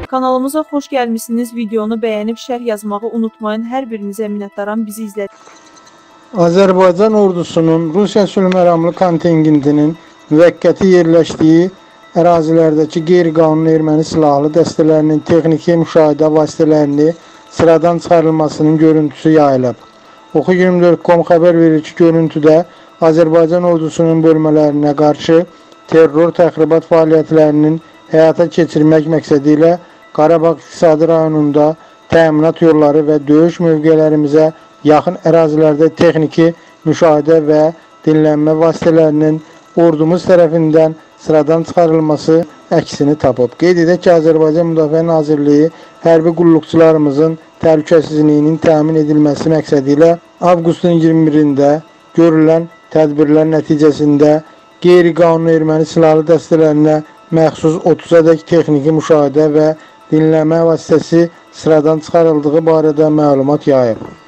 Kanalımıza xoş gəlmişsiniz. Videonu bəyənib şərh yazmağı unutmayın. Hər birinizə minnətdaram bizi izlədiyiniz. Azərbaycan ordusunun Rusiya sülhməramlı kontingentinin müvəqqəti yerləşdiyi ərazilərdəki qeyri-qanuni erməni silahlı dəstələrinin texniki müşahidə vasitələrini sıradan çıxarılmasının görüntüsü yayılıb. Oxu24.com xəbər verir ki, görüntüdə Azərbaycan ordusunun bölmələrinə qarşı terror təxribat fəaliyyətlərinin həyata keçirmək məqsədi ilə Qarabağ İqtisadi rayonunda təminat yolları və döyüş mövqelərimizə yaxın ərazilərdə texniki müşahidə və dinlənmə vasitələrinin ordumuz tərəfindən sıradan çıxarılması əksini tapıb. Qeyd edək ki, Azərbaycan Müdafiə Nazirliyi hərbi qulluqçularımızın təhlükəsizliyinin təmin edilməsi məqsədi ilə avqustun 21-də görülən tədbirlər nəticəsində qeyri-qanuni erməni silahlı dəstələrinə məxsus 30 ədək texniki müşahidə və dinləmə vasitəsi sıradan çıxarıldığı barədə məlumat yayıb.